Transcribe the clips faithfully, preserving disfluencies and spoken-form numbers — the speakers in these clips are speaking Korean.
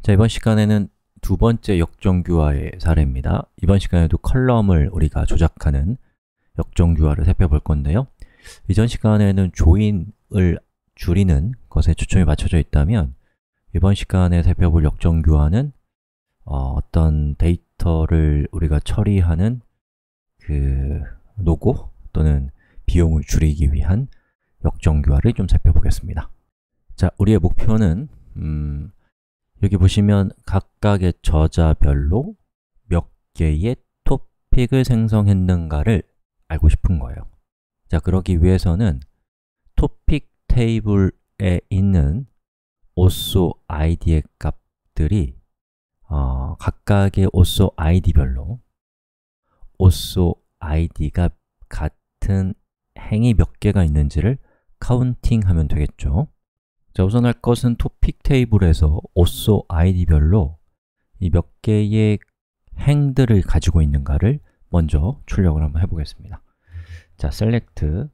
자, 이번 시간에는 두 번째 역정규화의 사례입니다. 이번 시간에도 컬럼을 우리가 조작하는 역정규화를 살펴볼 건데요. 이전 시간에는 조인을 줄이는 것에 초점이 맞춰져 있다면 이번 시간에 살펴볼 역정규화는 어, 어떤 데이터를 우리가 처리하는 그 노고 또는 비용을 줄이기 위한 역정규화를 좀 살펴보겠습니다. 자, 우리의 목표는 음, 여기 보시면 각각의 저자별로 몇 개의 토픽을 생성했는가를 알고 싶은 거예요. 자, 그러기 위해서는 토픽 테이블에 있는 오쏘 아이디의 값들이 어, 각각의 오쏘 아이디별로 오쏘 아이디가 같은 행이 몇 개가 있는지를 카운팅하면 되겠죠. 자, 우선 할 것은 토픽 테이블에서 오쏘 아이디별로 이 몇 개의 행들을 가지고 있는가를 먼저 출력을 한번 해보겠습니다. 자, select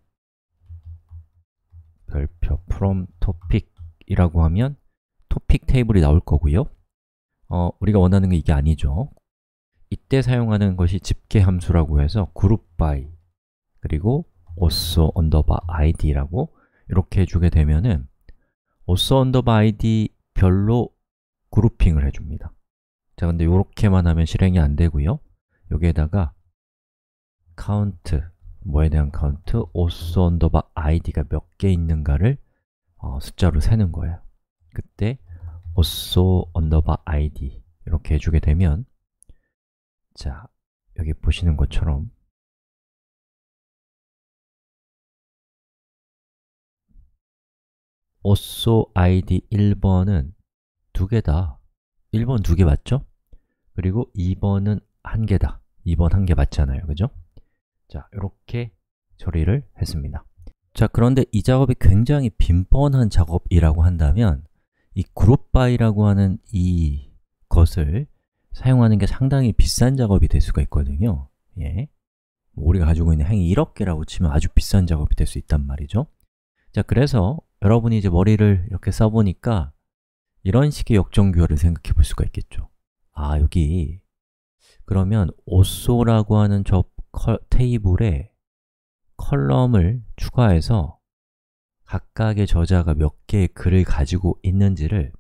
별표 from topic 이라고 하면 토픽 테이블이 나올 거고요. 어, 우리가 원하는 게 이게 아니죠. 이때 사용하는 것이 집계 함수라고 해서 group by 그리고 오쏘 언더바 아이디라고 이렇게 해주게 되면은 오쏘 언더바 아이디 별로 그룹핑을 해줍니다. 자, 근데 이렇게만 하면 실행이 안 되고요. 여기에다가 count, 뭐에 대한 count, 오쏘 언더바 아이디가 몇 개 있는가를 어, 숫자로 세는 거예요. 그때 오쏘 언더바 아이디 이렇게 해주게 되면 자, 여기 보시는 것처럼 오쏘 아이디 일 번은 두 개다. 일 번 두 개 맞죠? 그리고 이 번은 한 개다. 이 번 한 개 맞잖아요. 그죠? 자, 이렇게 처리를 했습니다. 자, 그런데 이 작업이 굉장히 빈번한 작업이라고 한다면 이 그룹 바이라고 하는 이 것을 사용하는 게 상당히 비싼 작업이 될 수가 있거든요. 예. 뭐 우리가 가지고 있는 행이 일억 개라고 치면 아주 비싼 작업이 될 수 있단 말이죠. 자, 그래서 여러분이 이제 머리를 이렇게 써보니까 이런 식의 역정규화를 생각해 볼 수가 있겠죠. 아, 여기 그러면 오쏘라고 하는 저 컬, 테이블에 컬럼을 추가해서 각각의 저자가 몇 개의 글을 가지고 있는지를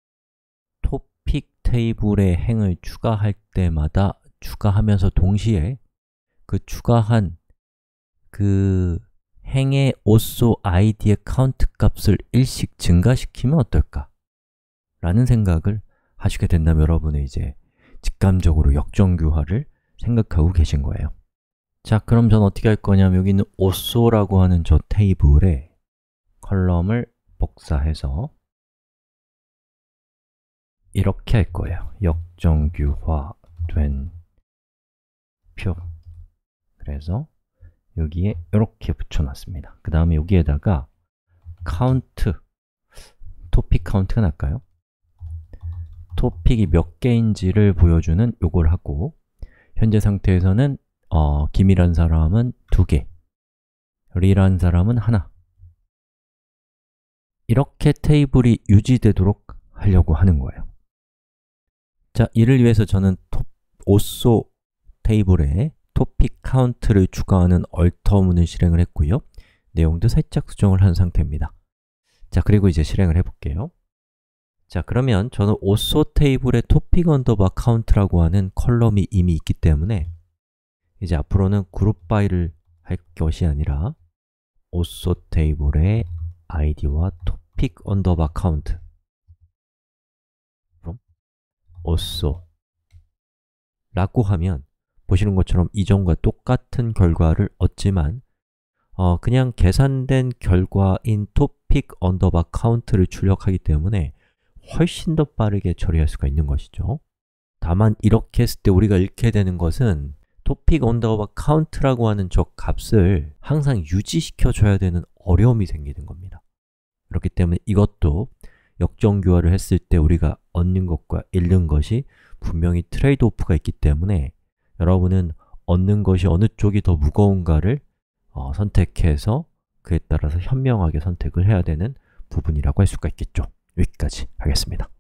토픽 테이블에 행을 추가할 때마다 추가하면서 동시에 그 추가한 그 행의 오쏘 아이디의 카운트 값을 일씩 증가시키면 어떨까? 라는 생각을 하시게 된다면 여러분은 이제 직감적으로 역정규화를 생각하고 계신 거예요. 자, 그럼 전 어떻게 할 거냐면 여기 있는 오쏘라고 하는 저 테이블에 컬럼을 복사해서 이렇게 할 거예요. 역정규화된 표. 그래서 여기에 이렇게 붙여놨습니다. 그 다음에 여기에다가 count, 토픽 카운트가 날까요? 토픽이 몇 개인지를 보여주는 요걸 하고 현재 상태에서는 어, 김이란 사람은 두 개, 리란 사람은 하나 이렇게 테이블이 유지되도록 하려고 하는 거예요. 자, 이를 위해서 저는 토, 오쏘 테이블에 토픽 카운트를 추가하는 얼터문을 실행을 했고요. 내용도 살짝 수정을 한 상태입니다. 자, 그리고 이제 실행을 해볼게요. 자, 그러면 저는 오쏘 테이블에 토픽 언더바 카운트라고 하는 컬럼이 이미 있기 때문에 이제 앞으로는 그룹 바이를 할 것이 아니라 오쏘 테이블의 아이디와 토픽 언더바 카운트 그럼 오쏘 라고 하면 보시는 것처럼 이전과 똑같은 결과를 얻지만 어, 그냥 계산된 결과인 토픽 언더바 카운트를 출력하기 때문에 훨씬 더 빠르게 처리할 수가 있는 것이죠. 다만 이렇게 했을 때 우리가 잃게 되는 것은 토픽 언더바 카운트라고 하는 저 값을 항상 유지시켜 줘야 되는 어려움이 생기는 겁니다. 그렇기 때문에 이것도 역정규화를 했을 때 우리가 얻는 것과 잃는 것이 분명히 트레이드 오프가 있기 때문에 여러분은 얻는 것이 어느 쪽이 더 무거운가를 어, 선택해서 그에 따라서 현명하게 선택을 해야 되는 부분이라고 할 수가 있겠죠. 여기까지 하겠습니다.